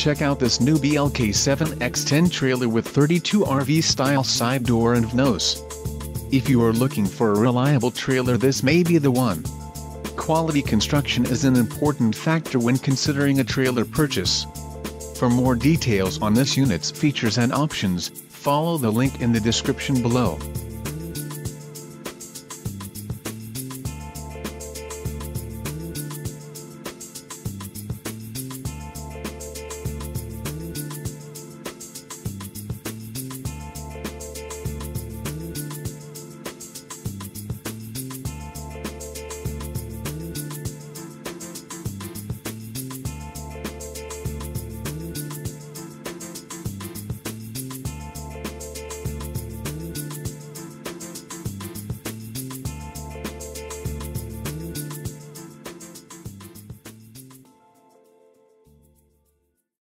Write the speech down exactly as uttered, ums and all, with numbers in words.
check out this new B L K seven X ten trailer with thirty-two R V style side door and Vnos. If you are looking for a reliable trailer, this may be the one. Quality construction is an important factor when considering a trailer purchase. For more details on this unit's features and options, follow the link in the description below.